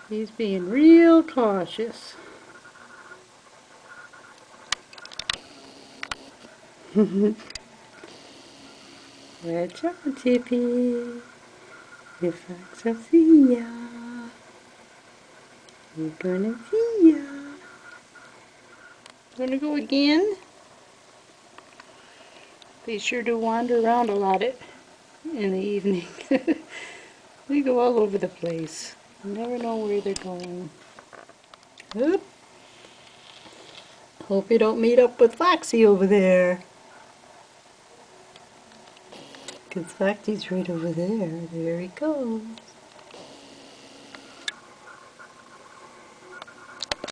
He's being real cautious. Watch out, Chippy. The fox will see ya. He's gonna see ya. Gonna go again? Be sure to wander around a lot in the evening. They go all over the place. You never know where they're going. Oop. Hope you don't meet up with Foxy over there. Because Foxy's right over there. There he goes.